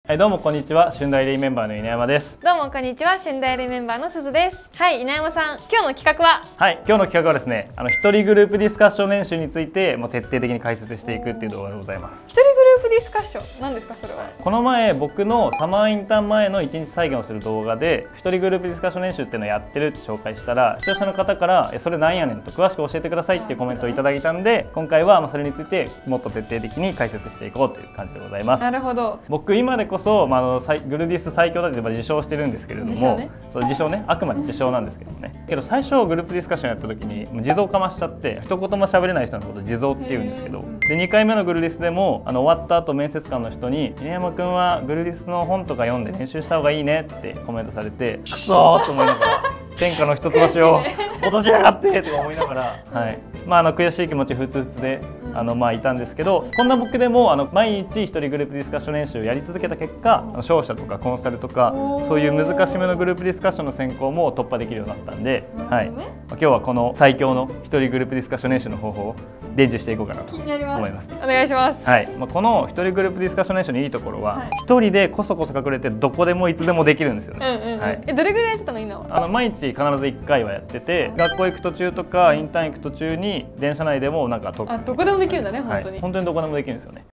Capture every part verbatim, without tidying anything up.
はい、どうもこんにちは。春大レイメンバーの稲山です。 どうもこんにちは。春大レイメンバーの鈴です。はい、稲山さん、今日の企画は？ はい、今日の企画はですね、あの一人グループディスカッション練習についてもう徹底的に解説していくっていう動画でございます。 一人グループディスカッション、何ですかそれは？ この前僕のサマーインターン前の一日再現をする動画で一人グループディスカッション練習っていうのをやってるって紹介したら、視聴者の方から「えそれなんやねん」と詳しく教えてくださいっていうコメントをいただいたんで、今回はまあそれについてもっと徹底的に解説していこうという感じでございます。 なるほど。 僕今でこそ、まあ、あのグルディス最強だって自称してるんですけれども、 自称ね、 そう自称ね、あくまで自称なんですけどね。けど最初グループディスカッションやった時にもう地蔵かましちゃって、一言も喋れない人のこと地蔵って言うんですけど、でにかいめのグルディスでもあの終わった後面接官の人に「稲山君はグルディスの本とか読んで練習した方がいいね」ってコメントされて、くそーと思いながら天下の一つ星を落としやがってとか思いながら、はい、まああの悔しい気持ちふつふつであのまあいたんですけど、こんな僕でもあの毎日一人グループディスカッション練習をやり続けた結果、商社とかコンサルとかそういう難しめのグループディスカッションの選考も突破できるようになったんで、はい、今日はこの最強の一人グループディスカッション練習の方法を伝授していこうかなと思います。 お願いします。 はい、まあ、この一人グループディスカッション練習のいいところは、一、はい、人でこそこそ隠れてどこでもいつでもできるんですよね。 え、どれぐらいやってたの今は？ あの毎日必ずいっかいはやってて、学校行く途中とかインターン行く途中に電車内でもなんかあ、どこでもできるんだね、本当に、はい、 本当にどこでもできるんですよね。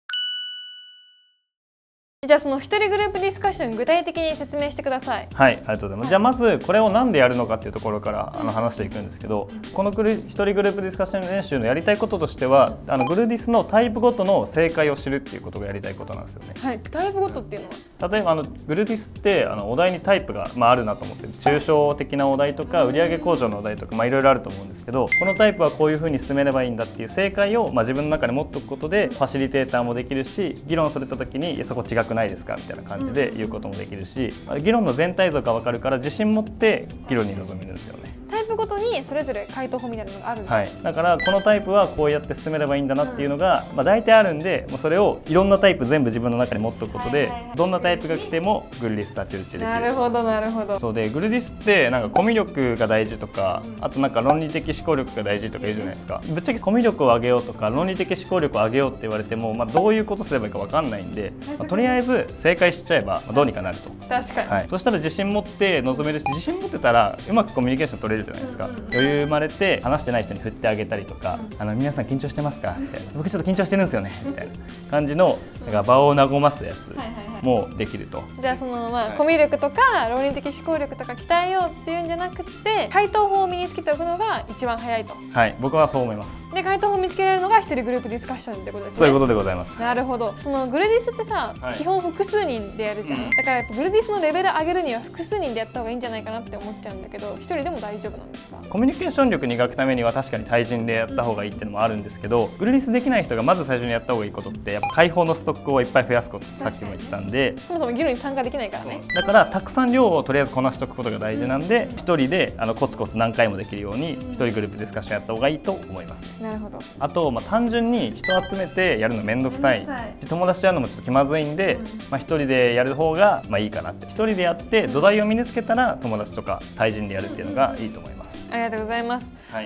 じゃあその一人グループディスカッション具体的に説明してください。 はい、ありがとうございます。じゃあまずこれをなんでやるのかっていうところからあの話していくんですけど、この一人グループディスカッション練習のやりたいこととしては、あのグルディスのタイプごとの正解を知るっていうことがやりたいことなんですよね。 はい、タイプごとっていうのは？ 例えばあのグルディスってあのお題にタイプが、まあ、あるなと思って、抽象的なお題とか売上向上のお題とか、まあ、いろいろあると思うんですけど、このタイプはこういうふうに進めればいいんだっていう正解を、まあ、自分の中で持っておくことでファシリテーターもできるし、議論された時にいやそこ違くないですかみたいな感じで言うこともできるし、議論の全体像が分かるから自信持って議論に臨めるんですよね。 タイプごとにそれぞれ回答法みたいなのがあるんです、 はい、だからこのタイプはこうやって進めればいいんだなっていうのが、まあ、大体あるんで、もうそれをいろんなタイプ全部自分の中に持っておくことで、どんなタイプが来てもグルディス太刀打ちできる。 なるほどなるほど。 そうで、グルディスってなんかコミュ力が大事とか、あとなんか論理的思考力が大事とか言うじゃないですか。ぶっちゃけコミュ力を上げようとか論理的思考力を上げようって言われても、まあ、どういうことすればいいか分かんないんで、まあ、とりあえず正解しちゃえばどうにかなると。 確かに、 はい、そしたら自信持って臨めるし、自信持ってたらうまくコミュニケーション取れるじゃないですか。余裕生まれて話してない人に振ってあげたりとか「あの皆さん緊張してますか?」みたいな「僕ちょっと緊張してるんですよね」みたいな感じのなんか場を和ますやつもできると。 じゃあそのまあ、はい、コミュ力とか論理的思考力とか鍛えようっていうんじゃなくて、回答法を身につけておくのが一番早いと。 はい、僕はそう思います。 で、回答法を見つけられるのが一人グループディスカッションってことですね。 そういうことでございます。 なるほど。そのグルディスってさ、はい、基本複数人でやるじゃん、うん、だからやっぱグルディスのレベル上げるには複数人でやった方がいいんじゃないかなって思っちゃうんだけど、一人でも大丈夫なんですか？ コミュニケーション力磨くためには確かに対人でやった方がいいっていうのもあるんですけど、グルディスできない人がまず最初にやった方がいいことってやっぱ解放のストックをいっぱい増やすこと、さっきも言ったんで、 そもそも議論に参加できないからね。 だからたくさん量をとりあえずこなしておくことが大事なんで、一、うん、人であのコツコツ何回もできるように一人グループディスカッションやった方がいいと思います。 なるほど。 あと、まあ、単純に人集めてやるの面倒くさい、友達とやるのもちょっと気まずいんで、うん、まあ、一人でやる方がまあいいかなって、一人でやって土台を身につけたら友達とか対人でやるっていうのがいいと思います。 ありがとうございます。 はい、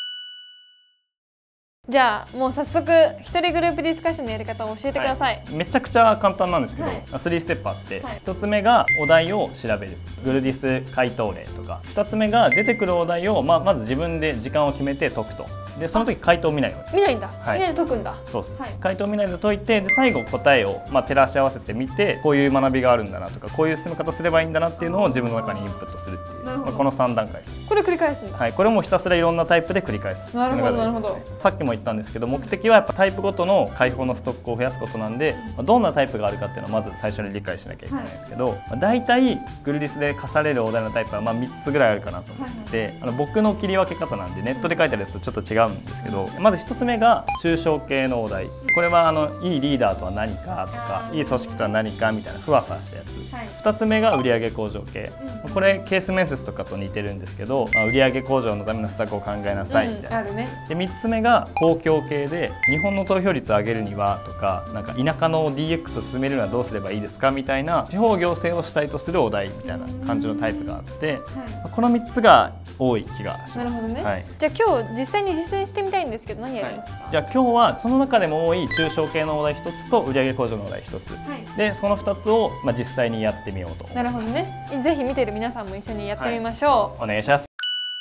じゃあもう早速一人グループディスカッションのやり方を教えてください。 はい、めちゃくちゃ簡単なんですけど、はい、スリーステップあって、はい、ひとつめがお題を調べる、グルディス回答例とか、ふたつめが出てくるお題を、まあ、まず自分で時間を決めて解くと。でその時回答を見ないように。 見ないんだ、はい、見ないで解くんだ。 そうです、はい、回答を見ないで解いて、で最後答えを、まあ、照らし合わせてみて、こういう学びがあるんだなとか、こういう進め方すればいいんだなっていうのを自分の中にインプットするっていう、まあ、このさん段階です。 これ繰り返すんだ。 はい、これもひたすらいろんなタイプで繰り返す。 なるほどなるほど。 さっきも言ったんですけど、目的はやっぱタイプごとの解放のストックを増やすことなんで、まあ、どんなタイプがあるかっていうのをまず最初に理解しなきゃいけないんですけど、はい、まあ、大体グルディスで課されるお題のタイプはまあみっつぐらいあるかなと思って、はい、あの僕の切り分け方なんでネットで書いてあるやつとちょっと違うんですけど、まずひとつめが抽象系のお題。これはあのいいリーダーとは何かとか、いい組織とは何かみたいなふわふわしたやつ。はい、ふたつめが売上向上系、うん、これケース面接とかと似てるんですけど、まあ、売上向上のための施策を考えなさいみたいな、うん、あるね。でみっつめが公共系で、日本の投票率を上げるにはとか、なんか田舎の ディーエックス を進めるにはどうすればいいですかみたいな地方行政を主体とするお題みたいな感じのタイプがあって、はい、このみっつが多い気がします。 なるほどね、 はい、 じゃあ今日実際に実戦してみたいんですけど、何やりますか？ はい、じゃあ今日はその中でも多い中小系のお題ひとつと売上向上のお題ひとつ、はい、でそのふたつをまあ実際にやってみようと。 なるほどね。ぜひ見てる皆さんも一緒にやってみましょう。 はい、お願いします。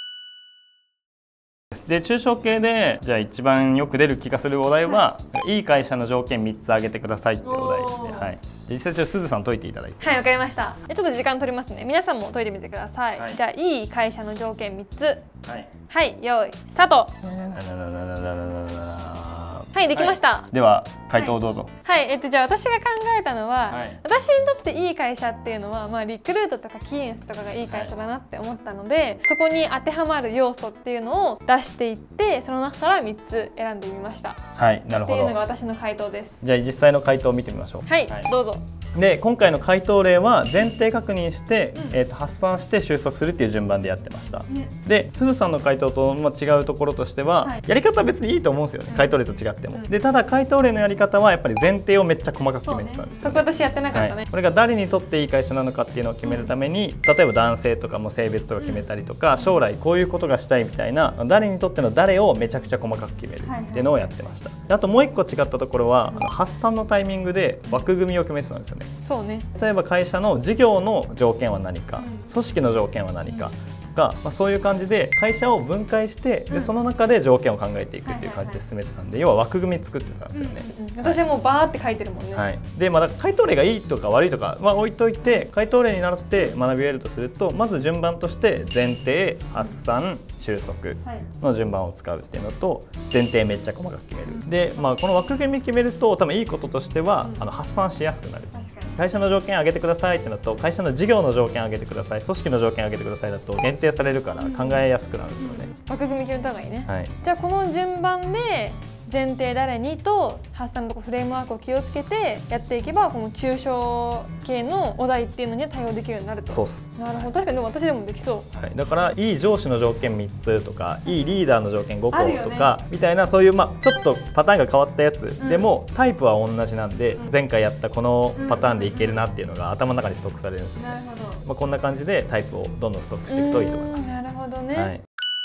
で中小系でじゃあ一番よく出る気がするお題は、はい、いい会社の条件みっつ挙げてくださいっていうお題ですね。はい、実際ちょっとすずさん解いていただいて。 はい、わかりました。ちょっと時間取りますね。皆さんも解いてみてください。はい、じゃあいい会社の条件みっつ。はい、はい、用意スタート。はい、できました。 はい、では回答をどうぞ。 はい、はい、えっとじゃあ私が考えたのは、はい、私にとっていい会社っていうのは、まあリクルートとかキーエンスとかがいい会社だなって思ったので、はい、そこに当てはまる要素っていうのを出していって、その中からみっつ選んでみました。 はい、なるほど。 っていうのが私の回答です。 じゃあ実際の回答を見てみましょう。 はい、はい、どうぞ。 で今回の回答例は前提確認して、うん、えーと発散して収束するっていう順番でやってました。ね、ですずさんの回答とまあ違うところとしては、はい、やり方は別にいいと思うんですよね、うん、回答例と違っても。うん、でただ回答例のやり方はやっぱり前提をめっちゃ細かく決めてたんですよね。 そこ私やってなかったね。はい、 これが誰にとっていい会社なのかっていうのを決めるために、例えば男性とかも性別とか決めたりとか、うん、将来こういうことがしたいみたいな誰にとっての誰をめちゃくちゃ細かく決めるっていうのをやってました。あともう一個違ったところは、うん、発散のタイミングで枠組みを決めてたんですよね。 そうね。 例えば会社の事業の条件は何か、うん、組織の条件は何かが、まあ、そういう感じで会社を分解して、でその中で条件を考えていくっていう感じで進めてたんで、要は枠組み作ってたんですよね。 うんうんうん、私はもうバーって書いてるもんね。 はい、でまあ回答例がいいとか悪いとかは置いといて、回答例になって学びを得るとすると、まず順番として前提、発散、収束の順番を使うっていうのと、前提めっちゃ細かく決める。で、まあ、この枠組み決めると多分いいこととしては、あの発散しやすくなる。会社の条件上げてくださいってなると、会社の事業の条件上げてください、組織の条件上げてくださいだと限定されるから考えやすくなるんですよね。 うん、枠組み決めた方がいいね。 はい、 じゃあこの順番で前提誰にと発散のとこフレームワークを気をつけてやっていけば、この中小系のお題っていうのには対応できるようになると。 そうっす。 なるほど。確かにでも私でもできそう。 はい、だからいい上司の条件みっつとか、いいリーダーの条件ごことか、ね、みたいな、そういうまあちょっとパターンが変わったやつ、うん、でもタイプは同じなんで、うん、前回やったこのパターンでいけるなっていうのが頭の中にストックされるんですよね。なるほど。まあこんな感じでタイプをどんどんストックしていくといいと思います。 なるほどね。 はい、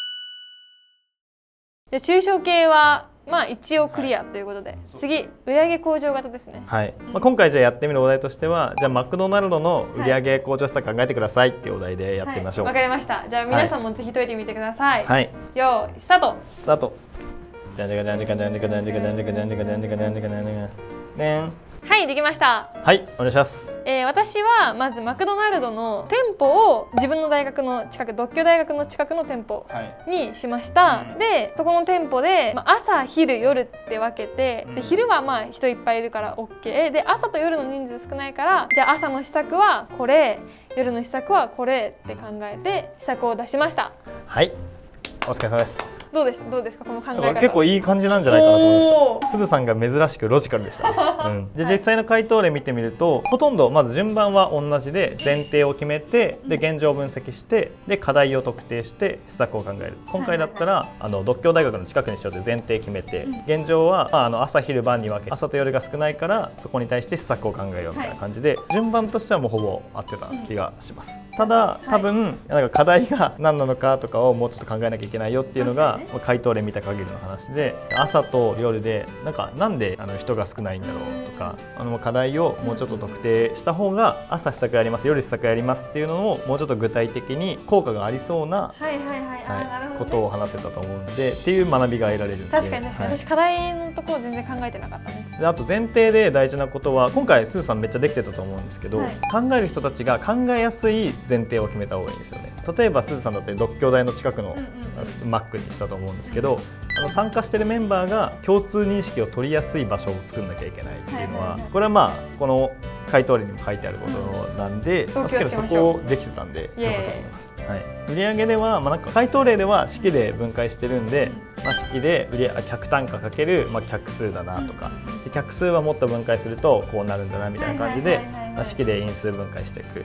じゃあ中小系はまあ一応クリアということで、はい、次売上向上型ですね。 はい、まあ、今回じゃあやってみるお題としては、じゃあマクドナルドの売上向上策考えてくださいっていうお題でやってみましょう。わ、 はい、かりました。じゃあ皆さんもぜひ解いてみてください。 はい、 よーいスタート。 スタート。じゃんじゃかじゃんじゃかじゃんじゃかじゃんじゃかじゃんじゃかじゃんじゃかじゃんじゃかじゃんじゃかじゃんじゃかねん。 はい、できました。 はい、お願いします。 えー、私はまずマクドナルドの店舗を自分の大学の近く、独協大学の近くの店舗にしました。はい、うん、でそこの店舗で、まあ、朝昼夜って分けて、で昼はまあ人いっぱいいるから オーケー で、朝と夜の人数少ないから、じゃあ朝の施策はこれ、夜の施策はこれって考えて施策を出しました。 はい、お疲れ様です。 どうですどうですかこの考え方。 結構いい感じなんじゃないかなと思いました。すずさんが珍しくロジカルでしたね。うん、で実際の回答例見てみると、ほとんどまず順番は同じで、前提を決めて、で現状を分析して、で課題を特定して施策を考える。今回だったらあの独協大学の近くにしようって前提決めて、現状はあの朝昼晩に分け、朝と夜が少ないからそこに対して施策を考えようみたいな感じで、順番としてはもうほぼ合ってた気がします。ただ多分なんか課題が何なのかとかをもうちょっと考えなきゃいけないよっていうのが回答例見た限りの話で、朝と夜でなんかなんであの人が少ないんだろうとか、あの課題をもうちょっと特定した方が、朝施策やります、夜施策やりますっていうのをもうちょっと具体的に効果がありそうなことを話せたと思うので、っていう学びが得られるんで。 確かに確かに、はい、私課題のところ全然考えてなかったね。 であと前提で大事なことは、今回スーさんめっちゃできてたと思うんですけど、はい、考える人たちが考えやすい前提を決めた方がいいんですよね。例えばスーさんだって独協大の近くのマックにしたと思うんですけど、あの参加してるメンバーが共通認識を取りやすい場所を作んなきゃいけないっていうのは、これはまあこの回答例にも書いてあることなんで、うん、確かにそこをできてたんでよかったと思います。はい、売上では、まあ、なんか回答例では式で分解してるんで、まあ、式で売上客単価かける、まあ、客数だなとか、で客数はもっと分解するとこうなるんだなみたいな感じで式で因数分解していく。はい、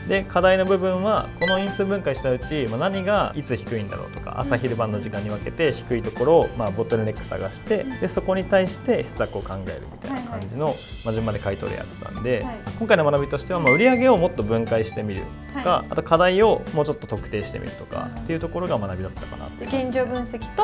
で課題の部分はこの因数分解したうち、まあ、何がいつ低いんだろうとか、朝昼晩の時間に分けて低いところを、まあ、ボトルネック探して、でそこに対して施策を考えるみたいな感じの、まあ、順番で回答例やってたんで、はい、今回の学びとしては、まあ、売上をもっと分解してみるとか、はい、あと課題をもうちょっと特定してみるとかっていうところが学びだったかなって。 現状分析と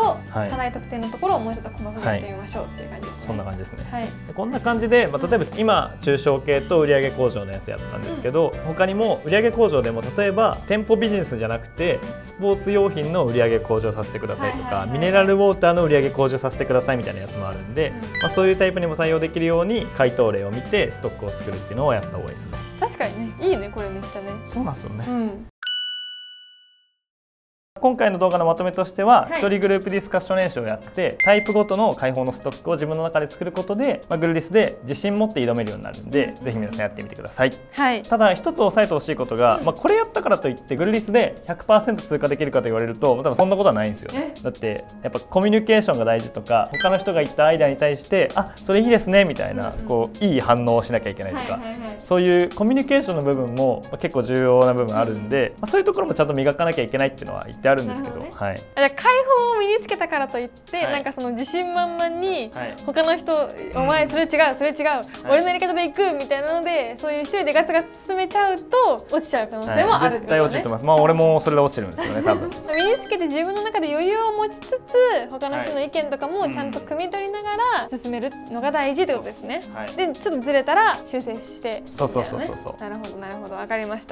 はい、課題特典のところをもうちょっと細かくやってみましょうっていう感じですね。 そんな感じですね。 はい、 こんな感じで、まあ、例えば今中小系と売上工場のやつやったんですけど、うん、他にも売上工場でも例えば店舗ビジネスじゃなくてスポーツ用品の売上向上させてくださいとか、ミネラルウォーターの売上向上させてくださいみたいなやつもあるんで、うん、まあ、そういうタイプにも対応できるように回答例を見てストックを作るっていうのをやった方がいいですね。 確かにね、いいね、これめっちゃね。 そうなんですよね。 うん、 今回の動画のまとめとしては、はい、ひとりグループディスカッション練習をやってタイプごとの開放のストックを自分の中で作ることで、まあ、グルリスで自信持って挑めるようになるんで、ぜひ皆さんやってみてください。はい、ただ一つ押さえてほしいことが、うん、まあ、これやったからといってグルリスで ひゃくパーセント 通過できるかと言われると多分そんなことはないんですよ。だってやっぱコミュニケーションが大事とか、他の人が言ったアイデアに対してあ、それいいですねみたいな、うんうん、こういい反応をしなきゃいけないとか、そういうコミュニケーションの部分も結構重要な部分あるんで、うん、まあ、そういうところもちゃんと磨かなきゃいけないっていうのは言ってあるんですけど、はい、 開放を身につけたからといって、はい、なんかその自信満々に他の人、はい、お前それ違うそれ違う、はい、俺のやり方で行くみたいなので、そういう一人でガツガツ進めちゃうと落ちちゃう可能性もあるってことね。 絶対落ちてます。まあ俺もそれで落ちてるんですよね、多分。 身につけて自分の中で余裕を持ちつつ、他の人の意見とかもちゃんと汲み取りながら進めるのが大事ってことですね。はい、でちょっとずれたら修正して、ね、 そうそうそうそうそう。 なるほどなるほど、分かりました。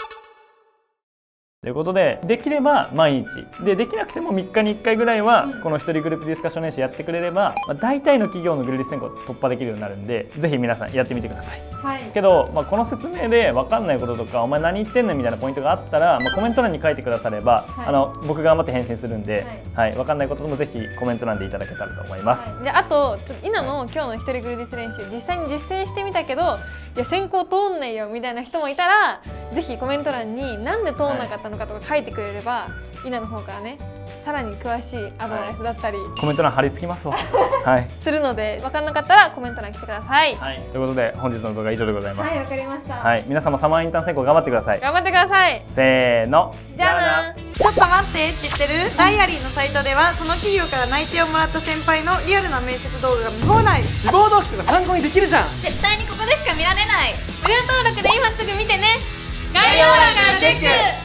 ということで、できれば毎日で、できなくてもみっかにいっかいぐらいはこのひとりグループディスカッション練習やってくれれば、まあ、大体の企業のグルリス選考突破できるようになるんで、ぜひ皆さんやってみてください。はい、けど、まあ、この説明で分かんないこととか、お前何言ってんのみたいなポイントがあったら、まあ、コメント欄に書いてくだされば、はい、あの僕頑張って返信するんで、はいはい、分かんないこともぜひコメント欄でいただけたらと思います。 はい、であとちょっと今の今日のひとりグルディス練習実際に実践してみたけど、いや選考通んないよみたいな人もいたら、ぜひコメント欄になんで通んなかったのかとか書いてくれれば、はい、イナの方からねさらに詳しいアドバイスだったり、はい、 コメント欄貼り付きますわはい、 するので、分かんなかったらコメント欄来てください。 はい、ということで本日の動画は以上でございます。 はい、わかりました。 はい、皆様サマーインターン選考頑張ってください。 頑張ってください。 せーの、 じゃあな。 ちょっと待って、知ってる？ダイアリーのサイトではその企業から内定をもらった先輩のリアルな面接動画が見放題。 志望動機とか参考にできるじゃん。 絶対にここでしか見られない。 無料登録で今すぐ見てね。概要欄からチェック。